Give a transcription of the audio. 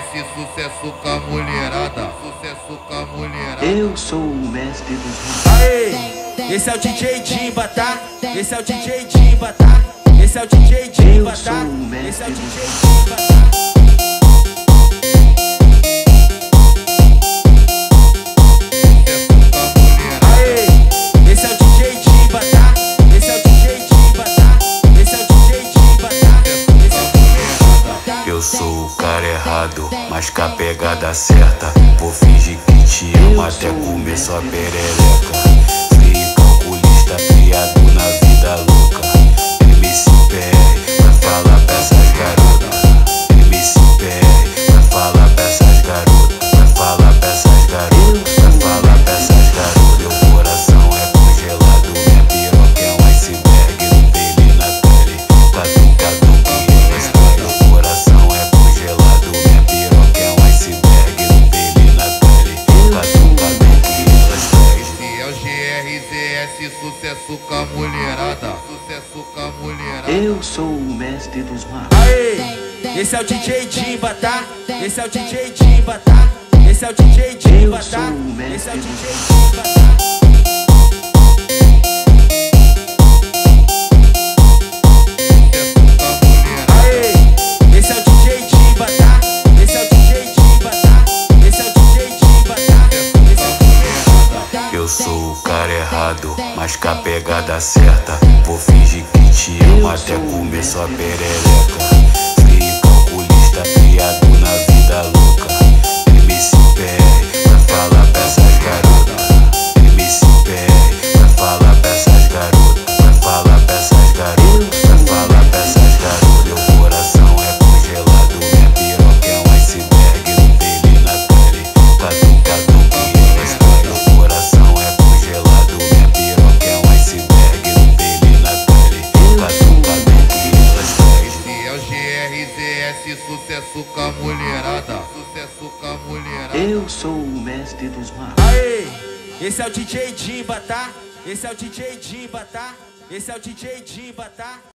GRZS, sucesso com a mulherada. Sucesso com a mulherada. Eu sou o mestre dos Aê, esse é o DJ Dimba, tá? Esse é o DJ Dimba, tá? Esse é o DJ Dimba, tá? Esse é o DJ Dimba, tá? Eu sou o cara errado, mas com a pegada certa. Vou fingir que te amo até comer sua perereca. Frio e calculista, criado na vida louca. MCPR, vai falar pra essas garotas. MCPR, vai falar pra essas garotas. Vai falar pra essas garotas. Vai falar pra essas garotas. Meu coração é congelado, minha piroca é um iceberg. No pele na pele, catucado que elas querem. Meu coração é congelado, minha piroca é um iceberg. No pele na pele, catucado que elas querem. Se é o GRZS, sucesso com a mulherada. Sucesso com a mulherada. Eu sou o mestre dos maus. Aê, esse é o DJ Dimba, tá? Esse é o DJ Dimba, tá? Esse é o DJ Dimba, tá? Esse é o DJ Dimba, tá? Eu sou o cara errado, mas com a pegada certa. Vou fingir que te amo até comer sua perereca. Frio e calculista, criado na vida louca. MCPR, vai falar pra essas garotas. MCPR, vai falar pra essas garotas. Vai falar pra essas garotas. Vai falar pra essas garotas. Meu coração é congelado, minha piroca é um iceberg. No pele na pele, catucado que elas querem. Meu coração é congelado, minha piroca é um iceberg. No pele na pele, catucado que elas querem. Se é o GRZS, sucesso com a mulherada. Sucesso com a mulherada. Eu sou o mestre dos maus. Aê, esse é o DJ Dimba, tá? Esse é o DJ Dimba, tá? Esse é o DJ Dimba, tá?